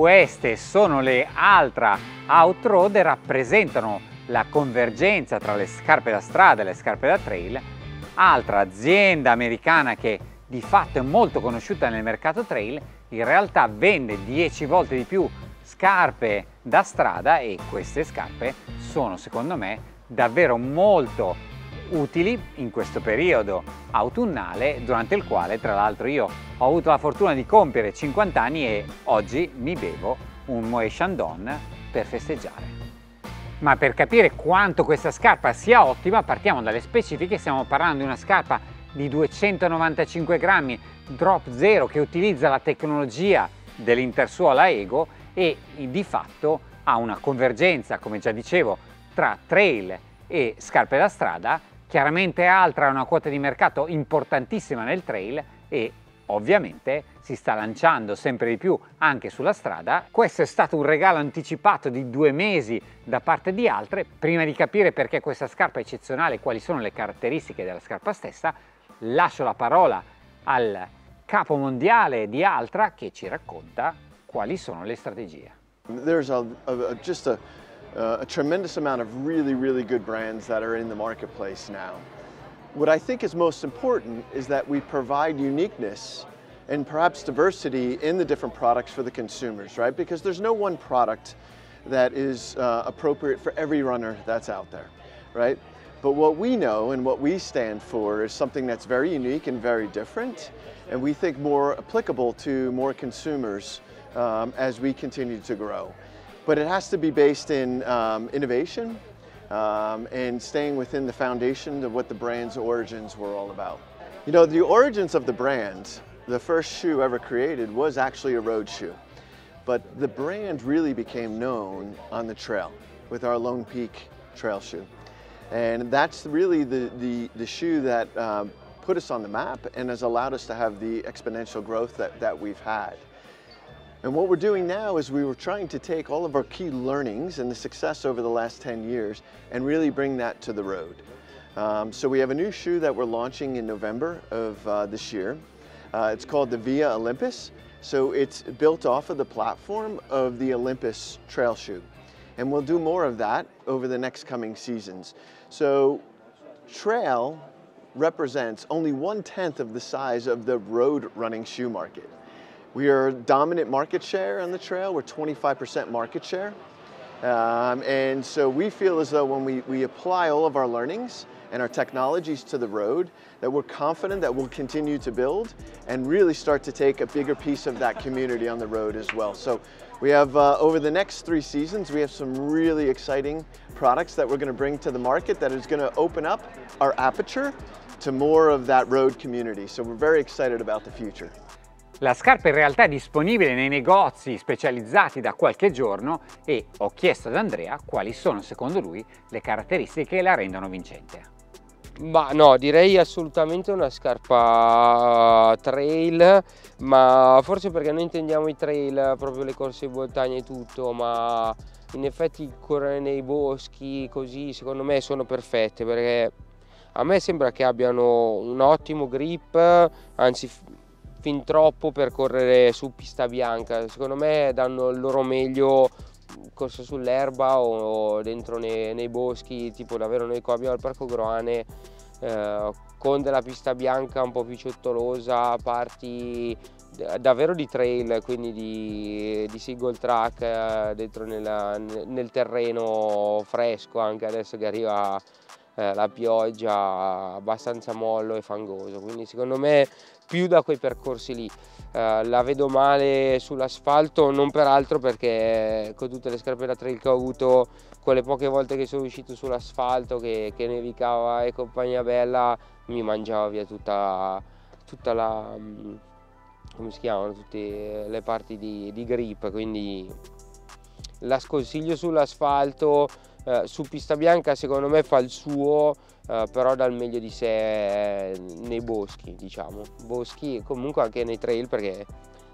Queste sono le Altra Outroad e rappresentano la convergenza tra le scarpe da strada e le scarpe da trail. Altra azienda americana che di fatto è molto conosciuta nel mercato trail, in realtà vende 10 volte di più scarpe da strada, e queste scarpe sono secondo me davvero molto utili in questo periodo autunnale, durante il quale tra l'altro io ho avuto la fortuna di compiere 50 anni e oggi mi bevo un Moët Chandon per festeggiare. Ma per capire quanto questa scarpa sia ottima partiamo dalle specifiche. Stiamo parlando di una scarpa di 295 grammi drop zero che utilizza la tecnologia dell'intersuola Ego e di fatto ha una convergenza, come già dicevo, tra trail e scarpe da strada. Chiaramente Altra ha una quota di mercato importantissima nel trail e ovviamente si sta lanciando sempre di più anche sulla strada. Questo è stato un regalo anticipato di 2 mesi da parte di Altra. Prima di capire perché questa scarpa è eccezionale e quali sono le caratteristiche della scarpa stessa, lascio la parola al capo mondiale di Altra che ci racconta quali sono le strategie. There's just a tremendous amount of really good brands that are in the marketplace now. What I think is most important is that we provide uniqueness and perhaps diversity in the different products for the consumers, right? Because there's no one product that is appropriate for every runner that's out there, right? But what we know and what we stand for is something that's very unique and very different, and we think more applicable to more consumers as we continue to grow. But it has to be based in innovation and staying within the foundation of what the brand's origins were all about. You know, the origins of the brand, the first shoe ever created was actually a road shoe. But the brand really became known on the trail with our Lone Peak trail shoe. And that's really the shoe that put us on the map and has allowed us to have the exponential growth that we've had. And what we're doing now is we were trying to take all of our key learnings and the success over the last 10 years and really bring that to the road. So we have a new shoe that we're launching in November of this year. It's called the Via Olympus. So it's built off of the platform of the Olympus trail shoe. And we'll do more of that over the next coming seasons. So trail represents only 1/10 of the size of the road running shoe market. We are dominant market share on the trail. We're 25% market share. And so we feel as though when we apply all of our learnings and our technologies to the road, that we're confident that we'll continue to build and really start to take a bigger piece of that community on the road as well. So we have, over the next 3 seasons, we have some really exciting products that we're going to bring to the market that is going to open up our aperture to more of that road community. So we're very excited about the future. La scarpa in realtà è disponibile nei negozi specializzati da qualche giorno e ho chiesto ad Andrea quali sono secondo lui le caratteristiche che la rendono vincente. Ma no, direi assolutamente una scarpa trail, ma forse perché noi intendiamo i trail, proprio le corse in montagna e tutto, ma in effetti correre nei boschi così secondo me sono perfette, perché a me sembra che abbiano un ottimo grip, anzi fin troppo per correre su pista bianca. Secondo me danno il loro meglio corsa sull'erba o dentro nei boschi, tipo davvero noi qua abbiamo il Parco Groane con della pista bianca un po' più ciottolosa, parti davvero di trail, quindi di single track dentro nel terreno fresco, anche adesso che arriva la pioggia, abbastanza mollo e fangoso, quindi secondo me più da quei percorsi lì. La vedo male sull'asfalto, non per altro perché con tutte le scarpe da trail che ho avuto, quelle poche volte che sono uscito sull'asfalto, che nevicava e compagnia bella, mi mangiava via tutta la, come si chiamano, tutte le parti di grip, quindi la sconsiglio sull'asfalto. Su pista bianca secondo me fa il suo, però dà il meglio di sé nei boschi, diciamo, boschi e comunque anche nei trail, perché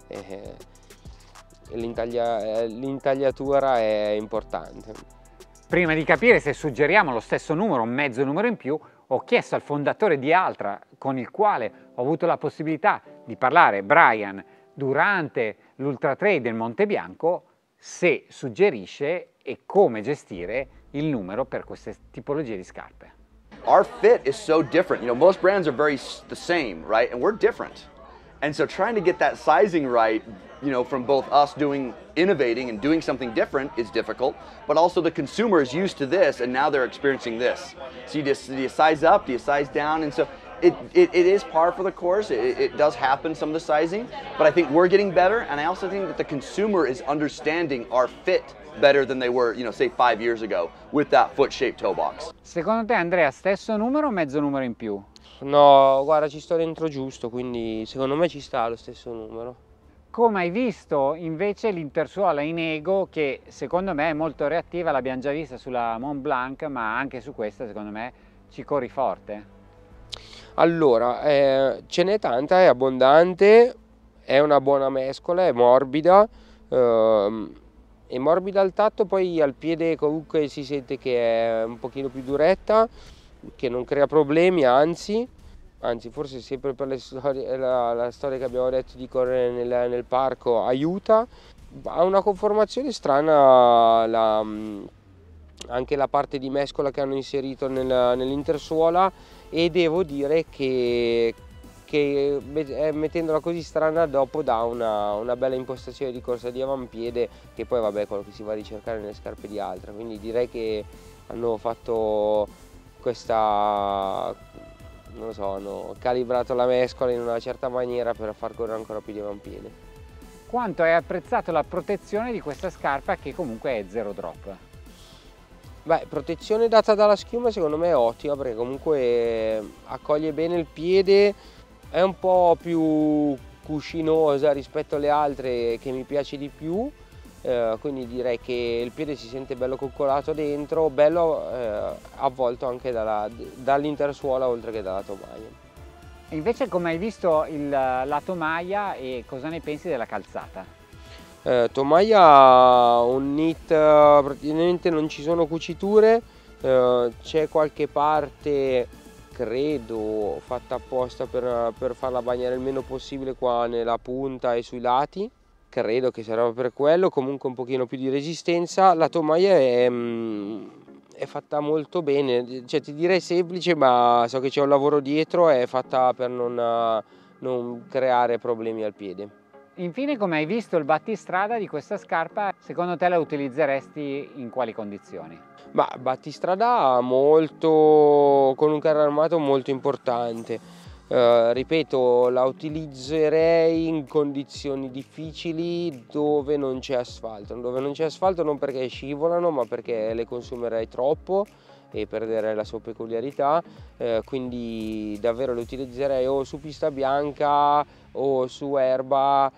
l'intagliatura è importante. Prima di capire se suggeriamo lo stesso numero o mezzo numero in più, ho chiesto al fondatore di Altra, con il quale ho avuto la possibilità di parlare, Brian, durante l'Ultra Trail del Monte Bianco, se suggerisce e come gestire il numero per queste tipologie di scarpe. Our fit is so different. You know, most brands are the same, right? And we're different. And so trying to get that sizing right, you know, from both us innovating and doing something different is difficult, but also the consumer is used to this and now they're experiencing this. So do you size up, do you size down? And so it is par for the course. It does happen, some of the sizing, but I think we're getting better, and I also think that the consumer is understanding our fit better than they were, you know, say 5 years ago with that foot-shaped toe box. Secondo te, Andrea, stesso numero o mezzo numero in più? No, guarda, ci sto dentro giusto, quindi secondo me ci sta lo stesso numero. Come hai visto invece l'intersuola in Ego, che secondo me è molto reattiva, l'abbiamo già vista sulla Mont Blanc, ma anche su questa secondo me ci corri forte. Allora, ce n'è tanta, è abbondante, è una buona mescola, è morbida al tatto, poi al piede comunque si sente che è un pochino più duretta, che non crea problemi, anzi forse sempre per la storia che abbiamo detto di correre nel parco aiuta. Ha una conformazione strana anche la parte di mescola che hanno inserito nell'intersuola, e devo dire che mettendola così strana dopo dà una bella impostazione di corsa di avampiede, che poi vabbè è quello che si va a ricercare nelle scarpe di Altra, quindi direi che hanno fatto questa, non lo so, hanno calibrato la mescola in una certa maniera per far correre ancora più di avampiede. Quanto hai apprezzato la protezione di questa scarpa, che comunque è zero drop? Beh, protezione data dalla schiuma secondo me è ottima, perché comunque accoglie bene il piede, è un po' più cuscinosa rispetto alle altre che mi piace di più, quindi direi che il piede si sente bello coccolato dentro, bello avvolto anche dall'intersuola oltre che dalla tomaia. E invece come hai visto la tomaia e cosa ne pensi della calzata? Tomaia un knit, praticamente non ci sono cuciture, c'è qualche parte credo fatta apposta per farla bagnare il meno possibile qua nella punta e sui lati, credo che serva per quello, comunque un pochino più di resistenza. La tomaia è fatta molto bene, cioè ti direi semplice, ma so che c'è un lavoro dietro, è fatta per non creare problemi al piede. Infine, come hai visto il battistrada di questa scarpa, secondo te la utilizzeresti in quali condizioni? Ma battistrada con un carro armato molto importante, ripeto, la utilizzerei in condizioni difficili dove non c'è asfalto, non perché scivolano ma perché le consumerei troppo e perderei la sua peculiarità, quindi davvero le utilizzerei o su pista bianca o su erba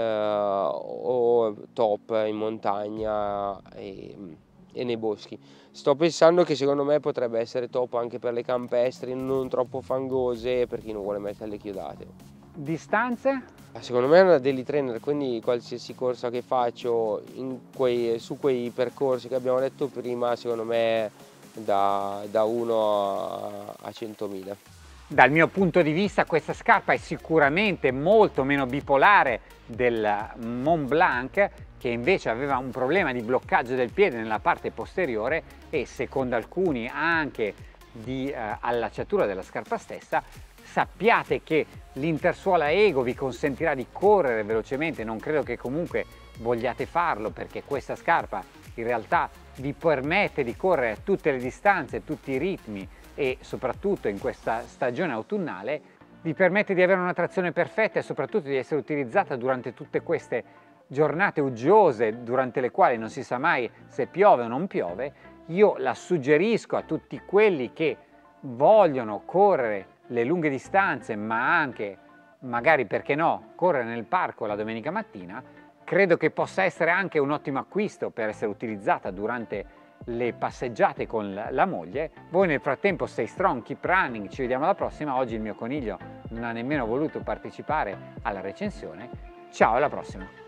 o top in montagna e nei boschi. Sto pensando che secondo me potrebbe essere top anche per le campestri, non troppo fangose, per chi non vuole mettere le chiodate. Distanze? Secondo me è una daily trainer, quindi qualsiasi corsa che faccio su quei percorsi che abbiamo detto prima, secondo me da 1 a 100.000. Dal mio punto di vista questa scarpa è sicuramente molto meno bipolare del Mont Blanc, che invece aveva un problema di bloccaggio del piede nella parte posteriore e secondo alcuni anche di allacciatura della scarpa stessa. Sappiate che l'intersuola Ego vi consentirà di correre velocemente, non credo che comunque vogliate farlo, perché questa scarpa in realtà vi permette di correre a tutte le distanze, tutti i ritmi, e soprattutto in questa stagione autunnale vi permette di avere una trazione perfetta e soprattutto di essere utilizzata durante tutte queste giornate uggiose, durante le quali non si sa mai se piove o non piove. Io la suggerisco a tutti quelli che vogliono correre le lunghe distanze, ma anche magari, perché no, correre nel parco la domenica mattina. Credo che possa essere anche un ottimo acquisto per essere utilizzata durante le passeggiate con la moglie. Voi nel frattempo stay strong, keep running, ci vediamo alla prossima. Oggi il mio coniglio non ha nemmeno voluto partecipare alla recensione. Ciao, alla prossima!